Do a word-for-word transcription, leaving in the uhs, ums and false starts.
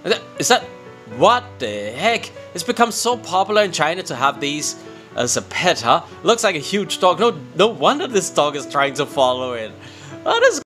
Is that... What the heck? It's become so popular in China to have these as a pet, huh? Looks like a huge dog. No, no wonder this dog is trying to follow it. Oh, this